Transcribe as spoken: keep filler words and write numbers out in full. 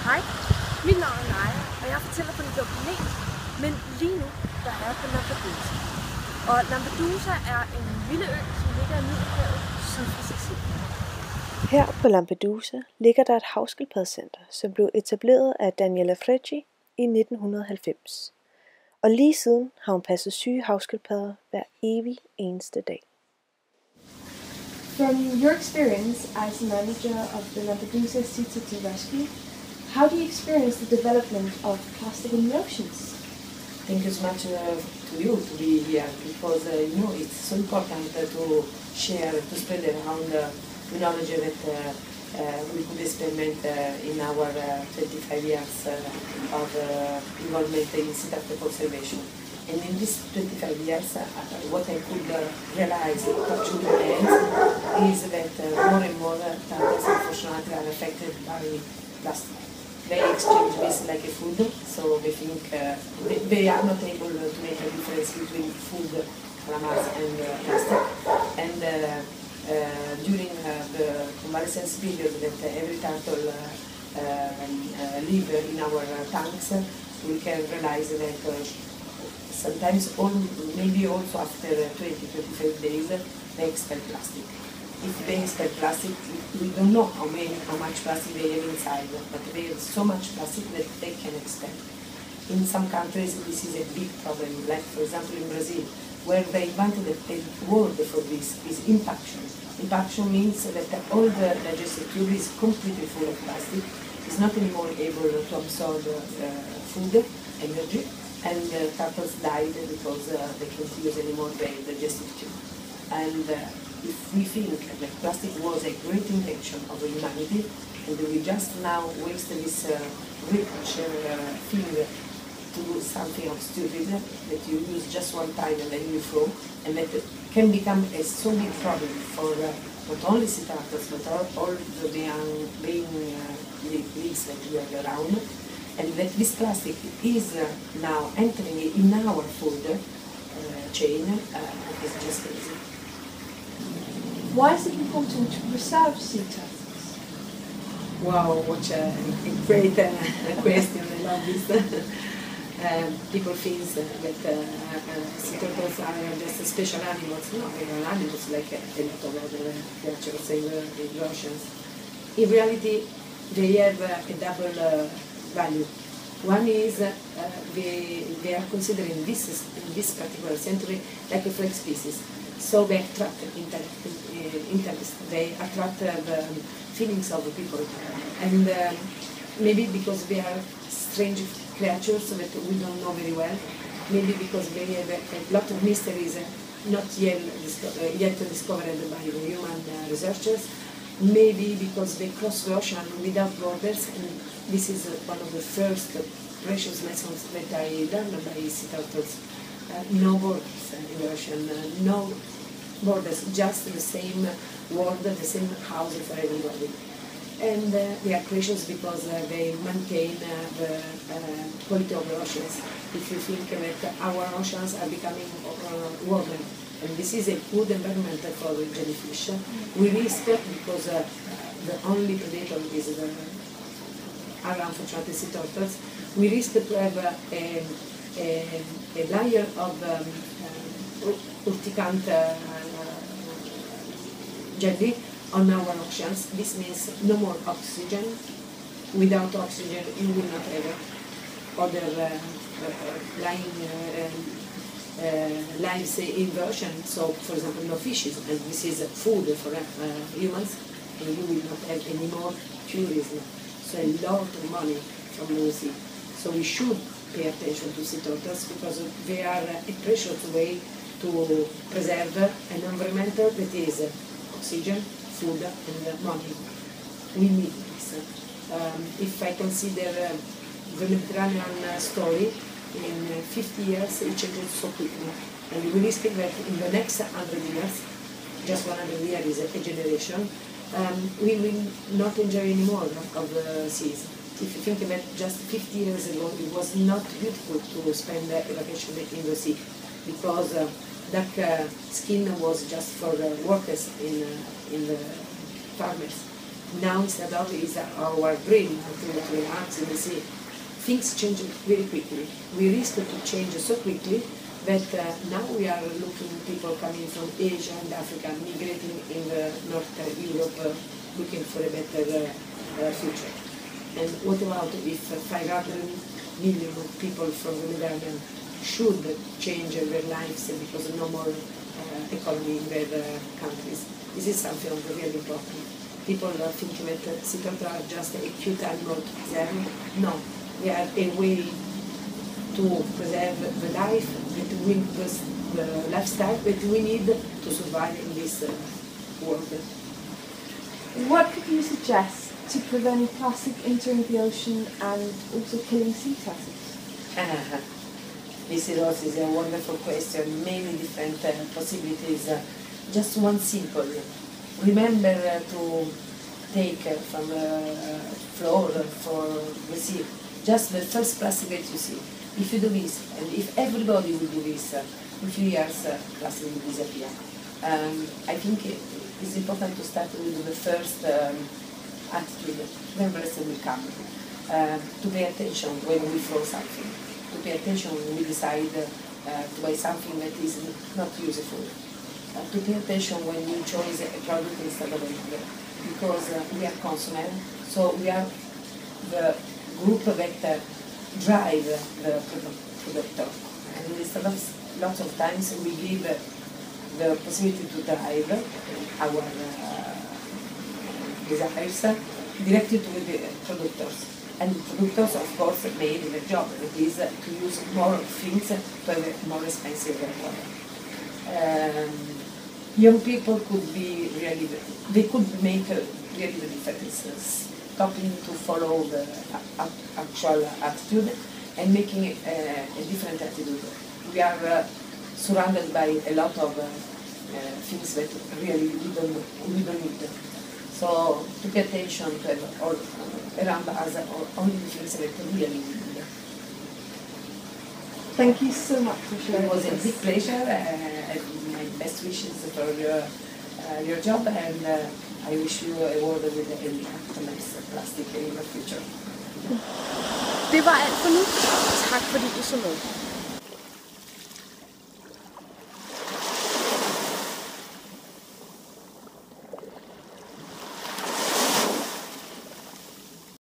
Hej, mit navn er Naja, og jeg fortæller på Den Blå Planet, men lige nu der er jeg på Lampedusa. Og Lampedusa er en lille ø, som ligger i Middelhavet syd for Sicilien. Her på Lampedusa ligger der et havskildpaddecenter, som blev etableret af Daniela Frecci i nitten halvfems. Og lige siden har hun passet syge havskildpadder hver evig eneste dag. From your experience as manager of the Lampedusa Sea Turtle Rescue, how do you experience the development of plastic in the oceans? Thank you so much uh, to you to be here because uh, you know it's so important uh, to share, to spread around uh, the knowledge that uh, uh, we could experiment uh, in our uh, twenty-five years uh, of uh, involvement in sea turtle conservation. And in these twenty-five years, uh, what I could uh, realize through the hands is that uh, more and more uh, turtles unfortunately are affected by plastic. They exchange this like a food, so they think uh, they, they are not able to make a difference between food, calamars, and uh, plastic. And uh, uh, during uh, the convalescence period that uh, every turtle uh, um, uh, live in our uh, tanks, we can realize that uh, sometimes, all, maybe also after twenty to twenty-five days, they expel plastic. If they expel plastic, we don't know how many, how much plastic they have inside, but they have so much plastic that they can expel. In some countries, this is a big problem, like for example in Brazil, where they invented a word for this, is impaction. Impaction means that all the digestive tube is completely full of plastic, is not anymore able to absorb uh, food, energy, and uh, turtles died because uh, they can't use anymore the digestive tube. And uh, if we think that plastic was a great invention of humanity, and we just now waste this uh, rich uh, thing to do something of stupid that you use just one time and then you throw, and that can become a so big problem for uh, not only sea turtles but all, all the young being uh, leaves that we have around. And that this plastic is uh, now entering in our food uh, chain uh, is just crazy. Why is it important to preserve sea turtles? Wow, what a, a great uh, question, I love this. um, people think that uh, uh, sea turtles are just special animals. No, they are animals like a, a lot of other creatures in the, in the oceans. In reality, they have uh, a double uh, value. One is uh, they, they are considered in this, in this particular century like a flag species. So they attract interest, they attract uh, the feelings of the people. And uh, maybe because they are strange creatures that we don't know very well, maybe because they have a, a lot of mysteries not yet, uh, yet discovered by the human uh, researchers, maybe because they cross the ocean without borders, and this is one of the first precious lessons that I learned by sea turtles. Uh, no borders in the ocean, uh, no borders, just the same world, the same house for everybody. And uh, they are precious because uh, they maintain uh, the uh, quality of the oceans. If you think that our oceans are becoming uh, warmer, and this is a good environment for the jellyfish, we risk, because uh, the only predator is the are unfortunately sea turtles, we risk to have uh, a, a, a layer of um, uh, urticant uh, jelly on our oceans. This means no more oxygen. Without oxygen, you will not have other uh, uh, lying uh, uh, lives in the ocean. So, for example, no fishes, and this is food for uh, humans, and you will not have any more tourism. So a lot of money from the sea. So we should pay attention to sea turtles because they are a precious way to preserve an environment that is oxygen, food, and money. We need this. Um, if I consider uh, the Mediterranean story, in fifty years it changed so quickly. And we risk that in the next one hundred years, just one hundred years is a generation, Um, we will not enjoy any more of the seas. If you think that just fifty years ago it was not beautiful to spend a vacation in the sea because uh, dark uh, skin was just for the workers in, uh, in the farmers. now instead of is our brain to relax and see things change very quickly. We risk to change so quickly that uh, now we are looking people coming from Asia and Africa migrating in the North Europe uh, looking for a better uh, uh, future. And what about if five hundred million of people from the Mediterranean should change their lives because no more uh, economy in their uh, countries? This is something really important. People are thinking that uh, psychiatry are just a cute animal to preserve. No, they are a way to preserve the life that we, the, the lifestyle that we need to survive in this uh, world. What could you suggest to prevent plastic entering the ocean and also killing sea turtles? Uh, this is also is a wonderful question. Many different uh, possibilities. Uh, just one simple. Remember uh, to take uh, from the uh, floor for the sea just the first plastic that you see. If you do this, and if everybody will do this, uh, in a few years uh, plastic will disappear. Um, I think it is important to start with the first um, attitude, then the rest will come. Uh, to pay attention when we throw something, to pay attention when we decide uh, to buy something that is not useful, uh, to pay attention when you choose a product instead of another, because uh, we are consumers, so we are the group that uh, drive the product. And instead of lots of times we give uh, the possibility to drive our uh, desires directly to the producers. And the producers, of course, made their job, that is uh, to use more things to have a more expensive product. Um, young people could be really, they could make uh, really the difference, stopping to follow the uh, actual attitude and making a, a different attitude. We are uh, surrounded by a lot of uh, uh, things that really we don't, we don't need. So to pay attention to have all around us or only the things that we really need. Thank you so much for sharing. It was a this. big pleasure. Uh, my best wishes for your, uh, your job, and uh, I wish you a world with a less plastic in the future. Det var alt for nu. Tak fordi du så med.